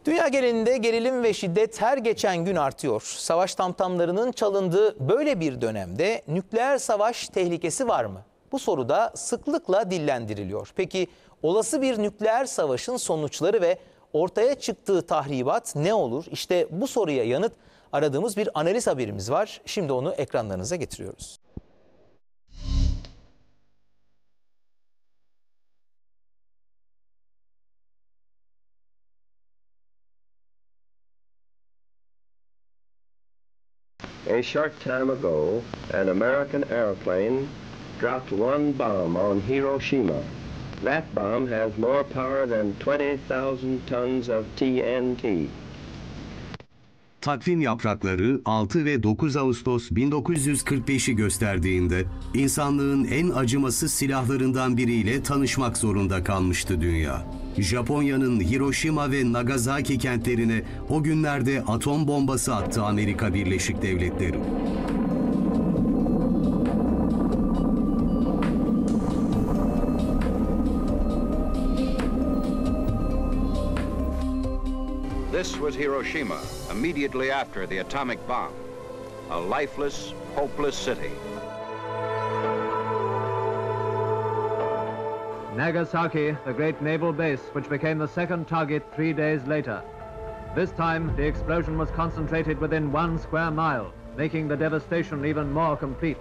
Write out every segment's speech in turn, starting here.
Dünya genelinde gerilim ve şiddet her geçen gün artıyor. Savaş tamtamlarının çalındığı böyle bir dönemde nükleer savaş tehlikesi var mı? Bu soru da sıklıkla dillendiriliyor. Peki olası bir nükleer savaşın sonuçları ve ortaya çıktığı tahribat ne olur? İşte bu soruya yanıt aradığımız bir analiz haberimiz var. Şimdi onu ekranlarınıza getiriyoruz. A short time ago, an American airplane dropped one bomb on Hiroshima. That bomb has more power than 20,000 tons of TNT. Takvim yaprakları 6 ve 9 Ağustos 1945'i gösterdiğinde insanlığın en acımasız silahlarından biriyle tanışmak zorunda kalmıştı dünya. Japonya'nın Hiroşima ve Nagasaki kentlerine o günlerde atom bombası attı Amerika Birleşik Devletleri. This was Hiroshima, immediately after the atomic bomb. A lifeless, hopeless city. Nagasaki, the great naval base, which became the second target 3 days later. This time, the explosion was concentrated within 1 square mile, making the devastation even more complete.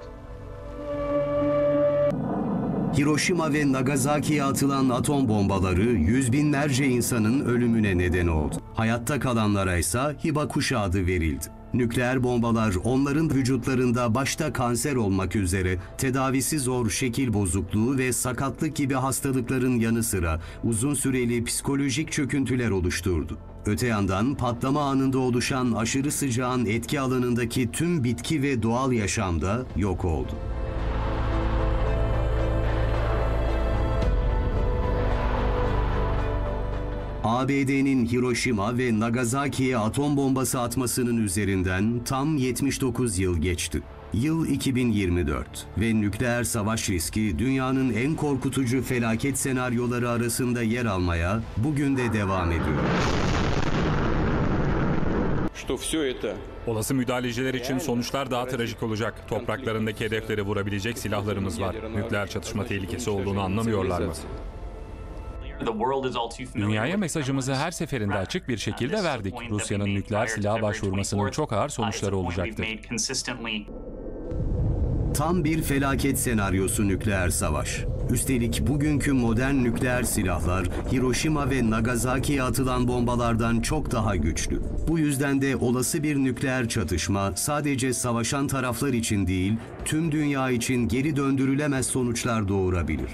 Hiroşima ve Nagasaki'ye atılan atom bombaları yüz binlerce insanın ölümüne neden oldu. Hayatta kalanlara ise Hibakusha adı verildi. Nükleer bombalar onların vücutlarında başta kanser olmak üzere tedavisi zor şekil bozukluğu ve sakatlık gibi hastalıkların yanı sıra uzun süreli psikolojik çöküntüler oluşturdu. Öte yandan patlama anında oluşan aşırı sıcağın etki alanındaki tüm bitki ve doğal yaşam da yok oldu. ABD'nin Hiroşima ve Nagasaki'ye atom bombası atmasının üzerinden tam 79 yıl geçti. Yıl 2024 ve nükleer savaş riski dünyanın en korkutucu felaket senaryoları arasında yer almaya bugün de devam ediyor. Olası müdahaleciler için sonuçlar daha trajik olacak. Topraklarındaki hedefleri vurabilecek silahlarımız var. Nükleer çatışma tehlikesi olduğunu anlamıyorlar mı? Dünyaya mesajımızı her seferinde açık bir şekilde verdik. Rusya'nın nükleer silaha başvurmasının çok ağır sonuçları olacaktır. Tam bir felaket senaryosu nükleer savaş. Üstelik bugünkü modern nükleer silahlar Hiroşima ve Nagasaki'ye atılan bombalardan çok daha güçlü. Bu yüzden de olası bir nükleer çatışma sadece savaşan taraflar için değil, tüm dünya için geri döndürülemez sonuçlar doğurabilir.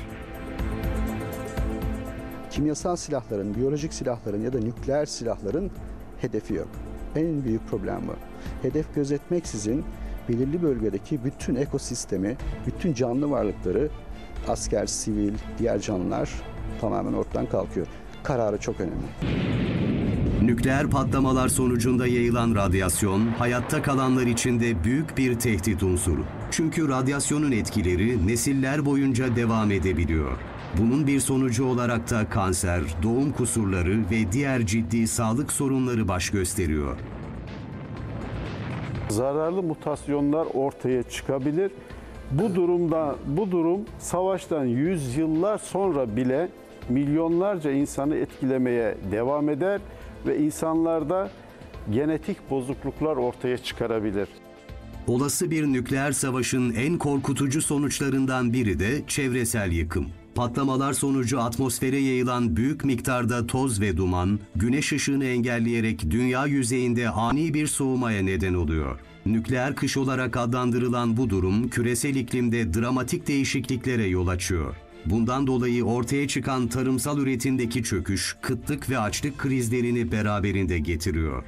Kimyasal silahların, biyolojik silahların ya da nükleer silahların hedefi yok. En büyük problem bu. Hedef gözetmeksizin belirli bölgedeki bütün ekosistemi, bütün canlı varlıkları, asker, sivil, diğer canlılar tamamen ortadan kalkıyor. Kararı çok önemli. Nükleer patlamalar sonucunda yayılan radyasyon, hayatta kalanlar için de büyük bir tehdit unsuru. Çünkü radyasyonun etkileri nesiller boyunca devam edebiliyor. Bunun bir sonucu olarak da kanser, doğum kusurları ve diğer ciddi sağlık sorunları baş gösteriyor. Zararlı mutasyonlar ortaya çıkabilir. Bu durum savaştan yüzyıllar sonra bile milyonlarca insanı etkilemeye devam eder ve insanlarda genetik bozukluklar ortaya çıkarabilir. Olası bir nükleer savaşın en korkutucu sonuçlarından biri de çevresel yıkım. Patlamalar sonucu atmosfere yayılan büyük miktarda toz ve duman, güneş ışığını engelleyerek dünya yüzeyinde ani bir soğumaya neden oluyor. Nükleer kış olarak adlandırılan bu durum, küresel iklimde dramatik değişikliklere yol açıyor. Bundan dolayı ortaya çıkan tarımsal üretimdeki çöküş, kıtlık ve açlık krizlerini beraberinde getiriyor.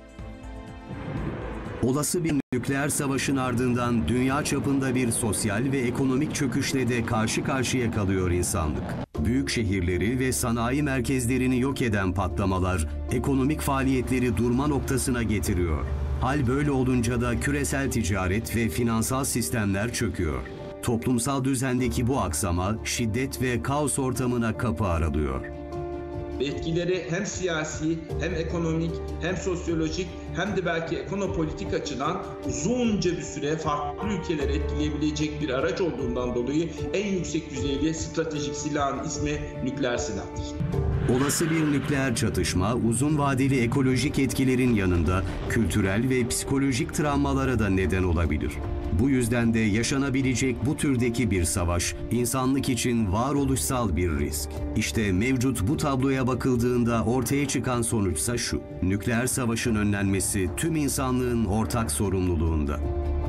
Olası bir nükleer savaşın ardından dünya çapında bir sosyal ve ekonomik çöküşle de karşı karşıya kalıyor insanlık. Büyük şehirleri ve sanayi merkezlerini yok eden patlamalar, ekonomik faaliyetleri durma noktasına getiriyor. Hal böyle olunca da küresel ticaret ve finansal sistemler çöküyor. Toplumsal düzendeki bu aksama, şiddet ve kaos ortamına kapı aralıyor. ve etkileri hem siyasi, hem ekonomik, hem sosyolojik, hem de belki ekonopolitik açıdan uzunca bir süre farklı ülkeleri etkileyebilecek bir araç olduğundan dolayı en yüksek düzeyli stratejik silahın ismi nükleer silahtır. Olası bir nükleer çatışma uzun vadeli ekolojik etkilerin yanında kültürel ve psikolojik travmalara da neden olabilir. Bu yüzden de yaşanabilecek bu türdeki bir savaş insanlık için varoluşsal bir risk. İşte mevcut bu tabloya bakıldığında ortaya çıkan sonuçsa şu: nükleer savaşın önlenmesi tüm insanlığın ortak sorumluluğunda.